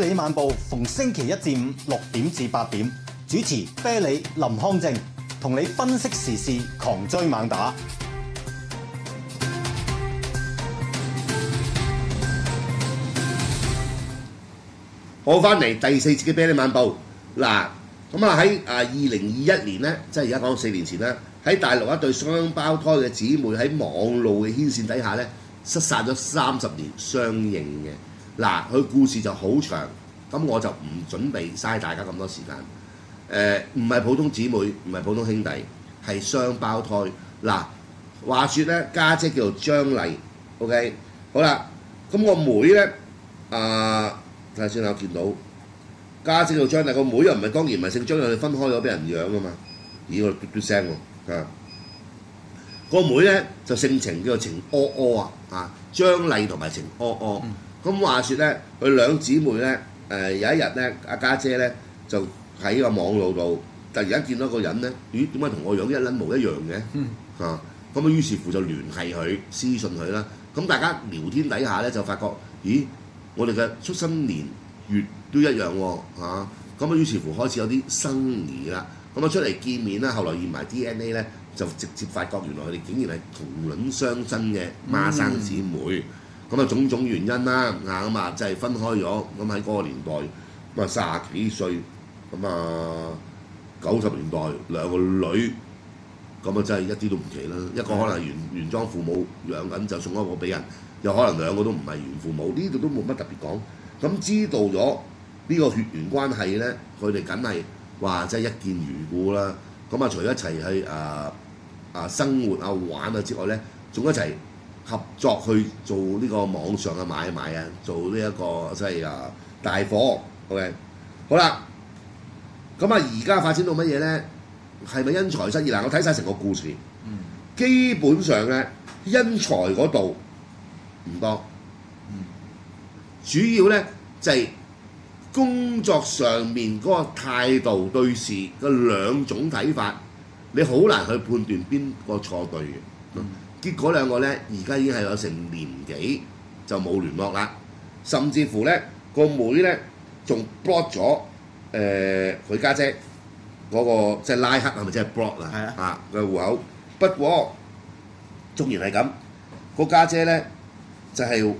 啤梨晚報逢星期一至五6點至8點，主持啤梨林康正，同你分析時事，狂追猛打。 好，翻嚟第4節嘅啤梨晚報嗱，咁啊喺2021年咧，即係而家講4年前啦，喺大陸一對雙胞胎嘅姊妹喺網路嘅牽線底下咧，失散咗30年相認嘅。嗱，佢故事就好長，咁我就唔準備嘥大家咁多時間。唔係普通姊妹，唔係普通兄弟，係雙胞胎。嗱，話說咧，家姐叫做張麗 ，OK， 好啦，咁個妹咧，睇下先啦，我見到家姐叫張麗，個妹又唔係當然唔係姓張，佢哋分開咗俾人養噶嘛。咦，我嘟嘟聲喎，個妹咧就姓程，叫做程柯柯張麗同埋程柯柯。咁話說咧，佢兩姊妹咧，有一日咧，阿家姐咧就喺個網路度，突然間見到個人咧，咦，點解同我樣一撚模一樣嘅？咁於是乎就聯繫佢，私信佢啦。咁大家聊天底下咧就發覺，咦，我哋嘅出生年月都一樣喎，咁於是乎開始有啲生疑啦。咁出嚟見面啦，後來驗埋 DNA 咧，就直接發覺原來佢哋竟然係同卵相真嘅孖生姊妹。咁種種原因啦，咁就係分開咗。咁喺嗰個年代，咁30幾歲，咁90年代兩個女，咁真係一啲都唔奇啦。一個可能原裝父母養緊，就送一個俾人，又可能兩個都唔係原父母，呢度都冇乜特別講。咁知道咗呢個血緣關係咧，佢哋梗係話真係一見如故啦。咁除咗一齊去生活玩之外咧，仲一齊合作去做呢個網上嘅買賣做呢一個即係大貨 ，OK， 好啦，咁而家發展到乜嘢咧？係咪因財失義？我睇晒成個故事，基本上咧因財嗰度唔多，主要咧就係工作上面嗰個態度對事嘅兩種睇法，你好難去判斷邊個錯對嘅。結果兩個咧，而家已經係有成年幾就冇聯絡啦，甚至乎咧個妹咧仲 block 咗佢家姐嗰個即係拉黑係咪即係 block 嘅戶口？不過縱然係咁，個家姐咧就係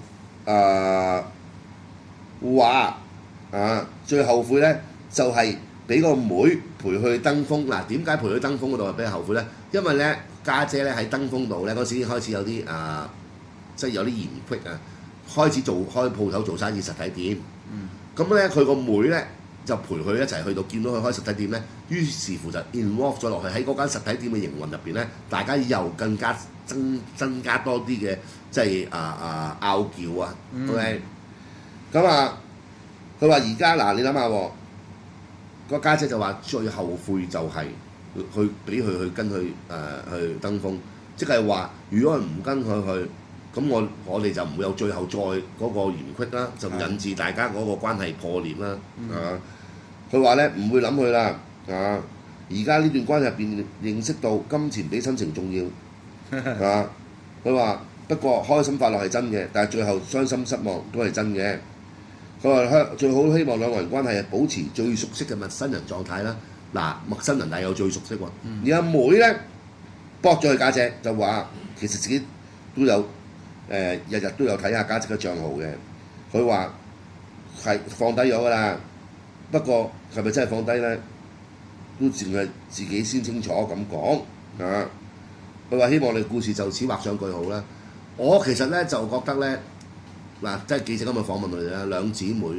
話最後悔咧就係俾個妹陪佢登峰。嗱，點解陪佢登峰嗰度係比較後悔咧？因為咧家姐咧喺登峰度咧嗰時開始有啲即係有啲嫌隙開始開鋪頭做生意實體店。咁咧佢個妹咧就陪佢一齊去到見到佢開實體店咧，於是乎就 involve 咗落去喺嗰間實體店嘅營運入邊咧，大家又更加增加多啲嘅即係拗撬OK， 咁佢話而家嗱，你諗下喎，個家姐就話最後悔就係去俾佢去跟佢去登峰，即係話如果佢唔跟佢去，咁我哋就唔會有最後再嗰個嫌隙啦，就引致大家嗰個關係破裂啦。佢話咧唔會諗佢啦。而家呢段關係入邊認識到金錢比親情重要。佢話不過開心快樂係真嘅，但係最後傷心失望都係真嘅。佢話最好希望兩個人關係係保持最熟悉嘅陌生人狀態啦。嗱，陌生人但係有最熟悉喎。而阿妹咧駁咗佢家姐，就話其實自己都有日日都有睇下家姐嘅帳號嘅。佢話係放低咗㗎啦，不過係咪真係放低咧？都淨係自己先清楚咁講。佢話希望你故事就此畫上句號啦。我其實咧就覺得咧嗱，即係記者今日訪問佢哋啦，兩姊妹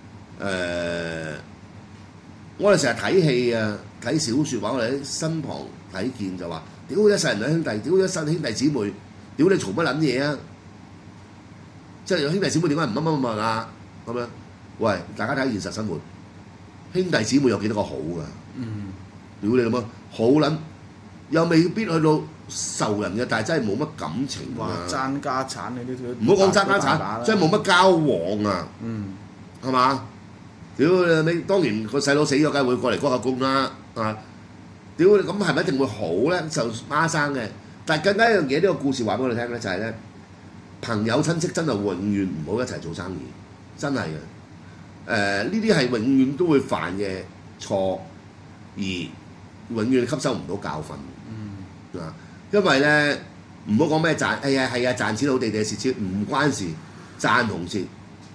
我哋成日睇戲睇小説話，我哋喺身旁睇見就話：屌一世人兩兄弟，屌一世兄弟姊妹，屌你嘈乜撚嘢啊！即係有兄弟姊妹點解唔乜咁樣？喂，大家睇現實生活，兄弟姊妹有幾多個好㗎？屌你咁啊，好撚又未必去到仇人嘅，但係真係冇乜感情爭家產你都唔好講爭家產，真係冇乜交往係嘛？屌你！當年個細佬死咗，梗係會過嚟鞠下躬啦屌你咁係咪一定會好咧？就孖生嘅，但係更加一樣嘢，呢個故事話俾我哋聽咧，就係咧朋友親戚真係永遠唔好一齊做生意，真係嘅。 呢啲係永遠都會犯嘅錯，而永遠吸收唔到教訓。因為咧唔好講咩賺，係啊賺錢好地地蝕錢唔關事，賺同蝕。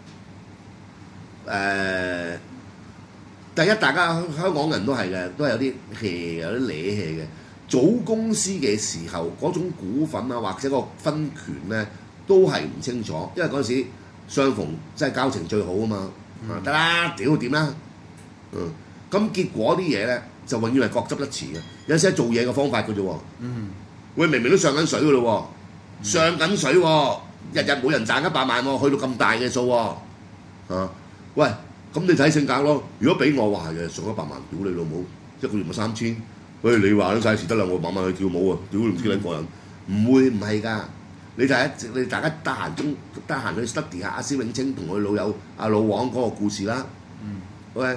第一大家香港人都係嘅，都係有啲 hea 有啲攣 hea 嘅。組公司嘅時候嗰種股份啊或者個分權咧都係唔清楚，因為嗰陣時相逢即係交情最好啊嘛。得啦，屌點啦？咁結果啲嘢咧就永遠係各執一詞嘅，有時係做嘢嘅方法嘅啫喎。喂，明明都上緊水嘅咯喎，上緊水喎，日日每人賺100萬喎，去到咁大嘅數喎。喂，咁你睇性格咯。如果俾我話係嘅，上100萬，屌你老母，一個月咪3000。喂，你話都晒事得啦，我晚晚去跳舞啊，屌你唔知幾過癮。唔係㗎。你大家得閒去 study 下阿施永青同佢老友阿老王嗰個故事啦。OK，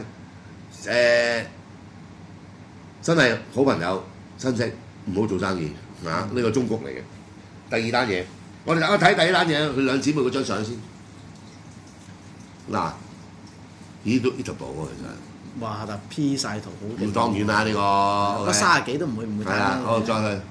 真係好朋友親戚，唔好做生意呢個忠告嚟嘅。第二單嘢，我哋大家睇第一單嘢，佢兩姊妹嗰張相先。嗱，咦都 eatable 喎，其實。 哇！但 P 晒圖好。 咁當然啦，呢個。 得30幾都唔會睇。 係啦，好再去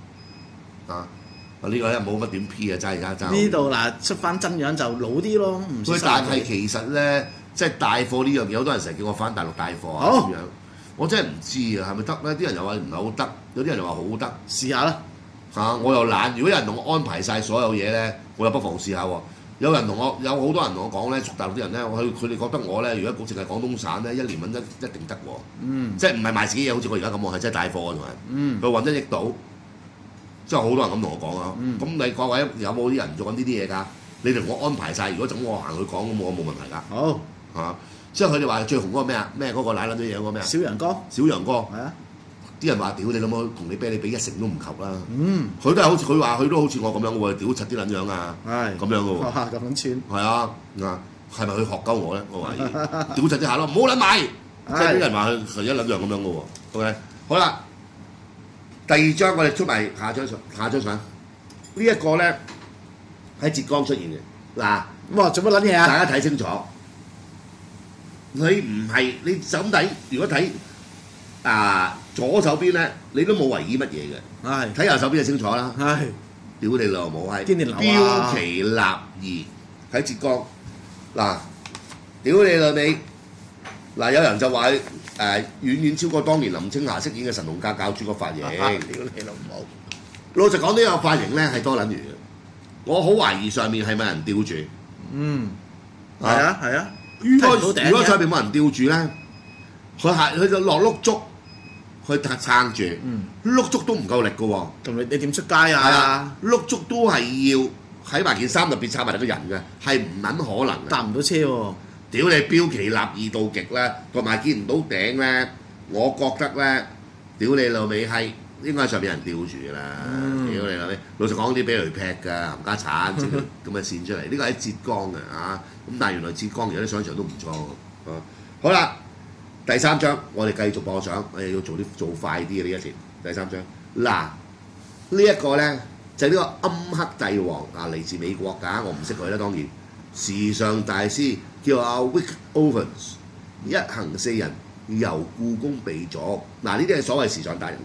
呢個咧冇乜點 P 啊，真係而家呢度嗱出翻真樣就老啲咯，唔似但係其實咧，即係帶貨呢樣嘢，好多人成日叫我翻大陸帶貨啊咁樣，我真係唔知啊，係咪得咧？啲人又話唔係好得，有啲人又話好得， 試下啦我又懶。如果有人同我安排晒所有嘢咧，我又不妨試下喎。有好多人同我講咧，屬大陸啲人咧，佢哋覺得我咧，如果淨係廣東省咧，1年揾一定得喎。即係唔係賣自己嘢，好似我而家咁喎，係真係帶貨同埋。佢揾得益到。即係好多人咁同我講啊，咁你各位有冇啲人做緊呢啲嘢㗎？你同我安排晒，如果咁我行去講咁我冇問題㗎。 好即係佢哋話最紅嗰個咩啊？咩嗰個奶撚啲嘢嗰個咩啊？ 小楊哥。 小楊哥。 係啊。 啲人話屌你老母，同你啤你俾1成都唔及啦。佢都係好似佢話佢都好似我咁樣喎，屌柒啲撚樣啊。係。咁樣嘅喎。 哇！咁撚串。 係啊，係咪佢學鳩我咧？我懷疑。屌柒啲下咯，唔好撚買。即係啲人話佢係一撚樣咁樣嘅喎。OK， 好啦。第二張我哋出埋下張相，呢一個咧喺浙江出現嘅嗱， 哇！做乜撚嘢啊？ 大家睇清楚，你唔係你就咁睇，如果睇左手邊咧，你都冇為意乜嘢嘅， 係睇右手邊就清楚啦。 係， 屌你老母係堅定流啊！ 標奇立異喺浙江嗱，屌你老味嗱，有人就話遠遠超過當年林青霞飾演嘅神農架教主個髮型。屌你老母！老實講，呢個髮型咧係多撚餘嘅。我好懷疑上面係咪人吊住？ 係啊。 如果上面冇人吊住咧，佢就落碌竹去撐住，碌竹都唔夠力嘅喎。 同你點出街啊？ 碌竹都係要喺埋件衫入邊插埋個人嘅，係唔撚可能嘅。 搭唔到車喎。 屌你標奇立異到極啦，同埋見唔到頂咧，我覺得咧，屌你老味係應該喺上邊人吊住㗎啦。屌你老味，老實講啲俾雷劈㗎，冚家鏟整咁嘅線出嚟，呢個喺浙江嘅咁但係原來浙江而家啲商場都唔錯好啦，第三張我哋繼續播相，我哋要做快啲嘅呢一條。第三張嗱，呢一個咧就係呢個暗黑帝王嚟自美國㗎，我唔識佢啦當然。時尚大師叫阿 Wick Owens， 一行4人由故宮被逐。呢啲係所謂時尚達人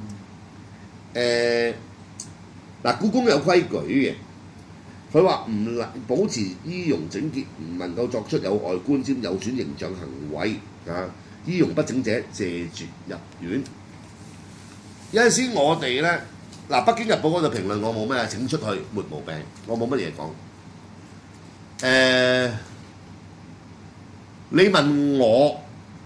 故宮有規矩嘅，佢話唔能保持衣容整潔，唔能夠作出有礙觀瞻、有損形象行為衣容不整者謝絕入院。有陣時我哋咧北京日報嗰度評論我冇咩，請出去沒毛病，我冇乜嘢講。你問我，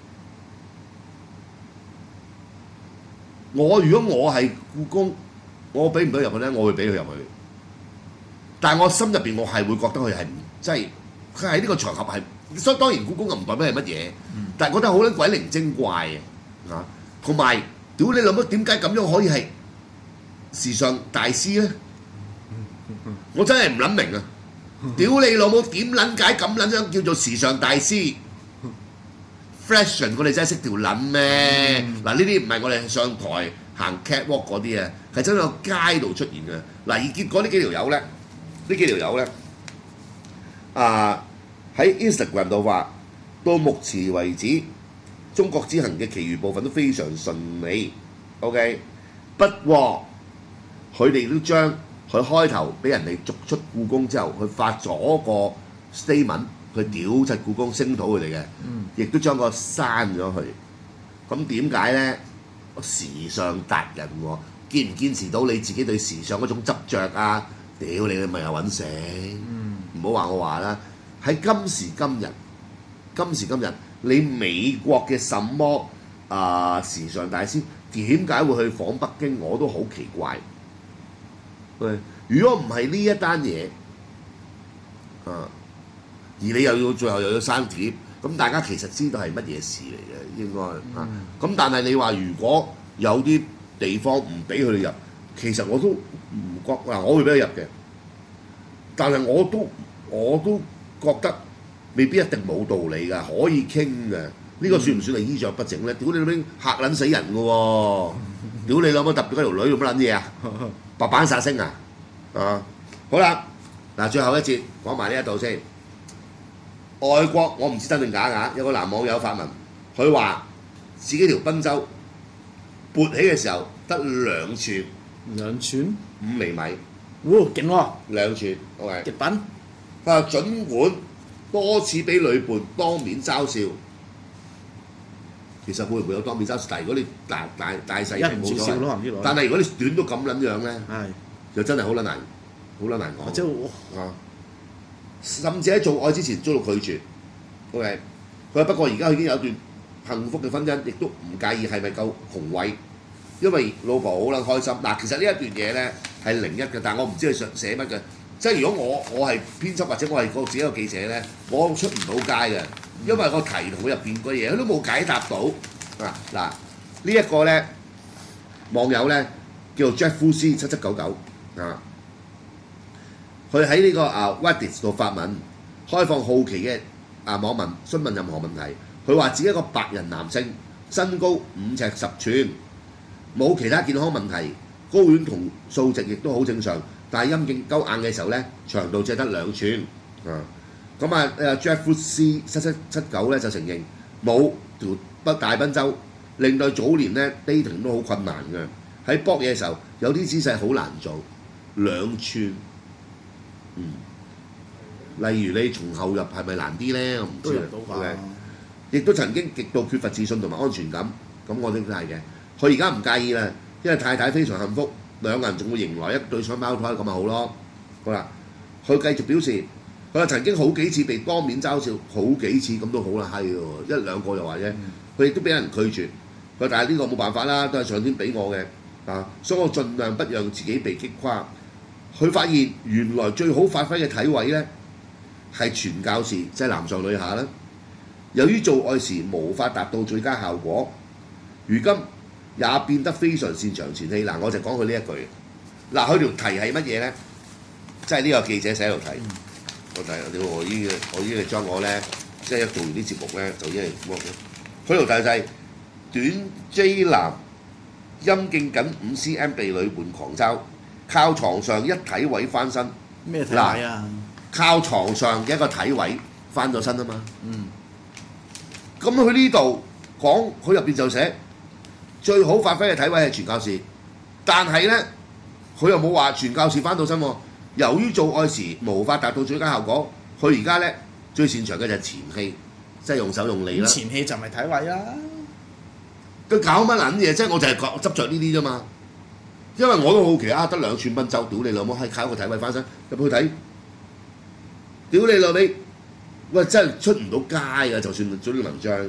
如果我係故宮，我俾唔俾入去咧？我會俾佢入去。但係我心入邊我係會覺得佢係即係佢喺呢個場合係，所以當然故宮又唔代表係乜嘢，但係覺得好撚鬼靈精怪嘅同埋屌你老母點解咁樣可以係時尚大師咧？我真係唔諗明啊！屌你老母點撚解咁撚樣叫做時尚大師 ？Fashion 我哋真係識條撚咩？呢啲唔係我哋上台行 catwalk 嗰啲係真係喺街度出現嘅。而結果呢幾條友咧，喺 Instagram 度話到目前為止，中國之行嘅其餘部分都非常順利。OK， 不過佢哋都將佢開頭俾人哋逐出故宮之後，佢發咗個 statement， 佢屌柒故宮聲討佢哋嘅，亦都將個刪咗佢。咁點解咧？時尚達人喎，堅唔堅持到你自己對時尚嗰種執著啊？屌你咪又揾食，唔好話我話啦。喺今時今日，你美國嘅什麼時尚大師點解會去訪北京？我都好奇怪。如果唔係呢一單嘢而你又要最後又要刪帖，咁大家其實知道係乜嘢事嚟嘅應該咁但係你話如果有啲地方唔俾佢哋入，其實我都唔覺我會俾佢入嘅，但係我都覺得未必一定冇道理㗎，可以傾嘅。呢個算唔算係衣着不整咧？屌你老味嚇撚死人㗎喎！屌你老母揼住嗰條女做乜撚嘢啊？白板殺星啊！好啦，嗱最後一節講埋呢一度先。外國我唔知真定假㗎，有個男網友發文，佢話自己條賓州勃起嘅時候得2寸 2寸 5厘米， 勁喎 2寸 ，OK。 極品。 佢話儘管多次俾女伴當面嘲笑，其實會唔會有當面嘲笑？但係如果你大細一唔少咯， 但係如果你短到咁撚樣咧，就真係好撚難講。 即係甚至喺做愛之前遭到拒絕。OK， 佢話不過而家佢已經有段幸福嘅婚姻，亦都唔介意係咪夠雄偉，因為老婆好撚開心。嗱，其實呢一段嘢咧係01嘅，但係我唔知佢想寫乜嘅。即係如果我係編輯或者我係自己一個記者咧，我出唔到街嘅，因為個題同佢入邊個嘢佢都冇解答到。嗱呢一個咧網友咧叫做 Jeff7799佢喺呢個Reddit 度發文，開放好奇嘅網民詢問任何問題。佢話自己一個白人男性，身高5尺10寸，冇其他健康問題，睾丸同數值亦都好正常，但係陰莖鳩硬嘅時候咧，長度只係得2寸。Jeff7779咧就承認冇條大賓州，令到早年咧 dating 都好困難嘅。喺搏嘢嘅時候，有啲姿勢好難做，2寸。例如你從後入係咪難啲咧？我唔知啊。亦都曾經極度缺乏自信同埋安全感，咁我都係嘅。佢而家唔介意啦，因為太太非常幸福，兩個人仲會迎來一對雙胞胎，咁咪好咯。好啦，佢繼續表示，佢話曾經好幾次被當面嘲笑，好幾次咁都好啦，係喎，1兩個又話啫。佢亦都俾人拒絕。佢但係呢個冇辦法啦，都係上天俾我嘅所以我盡量不讓自己被擊垮。佢發現原來最好發揮嘅體位咧係傳教士，即係男上女下啦。由於做愛時無法達到最佳效果，如今也變得非常擅長前戲。我就講佢呢一句。佢條題係乜嘢咧？即係呢個記者寫條題。我已經將我咧，即係一做完啲節目咧，就已經佢條題就係短 J 男陰莖僅5 cm 被女伴狂嘲。靠床上一體位翻身， 咩體位啊？ 靠床上嘅一個體位翻咗身啊嘛。咁佢呢度講，佢入邊就寫最好發揮嘅體位係傳教士，但係咧佢又冇話傳教士翻到身喎。由於做愛時無法達到最佳效果，佢而家咧最擅長嘅就係前戲，即係用手用力啦。 前戲就唔係體位啦。 佢搞乜撚嘢啫？我就係執着呢啲啫嘛。因為我都好奇得2寸賓州，屌你老母，係靠個體位翻身入去睇，屌你老味，喂真係出唔到街㗎！就算做啲文章，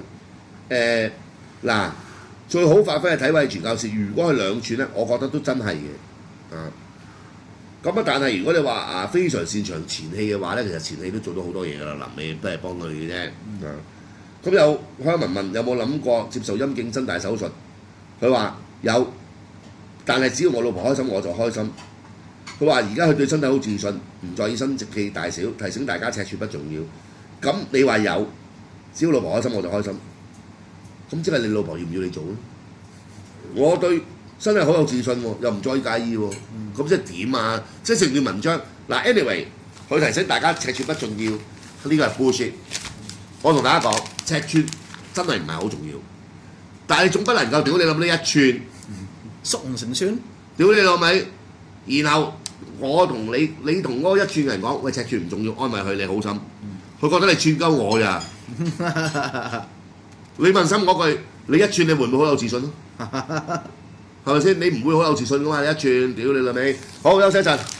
最好發揮嘅體位傳教士，如果係2寸咧，我覺得都真係嘅，但係如果你話非常擅長前戲嘅話咧，其實前戲都做到好多嘢㗎啦，臨尾都係幫佢嘅啫。咁有香文問有冇諗過接受陰莖增大手術？佢話有。但係只要我老婆開心，我就開心。佢話而家佢對身體好自信，唔在意生殖器大小，提醒大家尺寸不重要。咁你話有，只要老婆開心我就開心。咁即係你老婆要唔要你做咧？我對身體好有自信喎，又唔再介意喎。咁即係點啊？即係成段文章anyway，佢提醒大家尺寸不重要，呢個係 bullshit。 我同大家講，尺寸真係唔係好重要，但係你總不能夠屌你老味一寸， 縮唔成寸， 屌你老味，然後我同你同嗰一寸嘅人講，喂尺寸唔重要，安慰佢你好心，佢覺得你串鳩我咋？你問心嗰句，你一寸你會唔會好有自信咯？係咪先？你唔會好有自信噶嘛？你一寸，屌你老味，好休息一陣。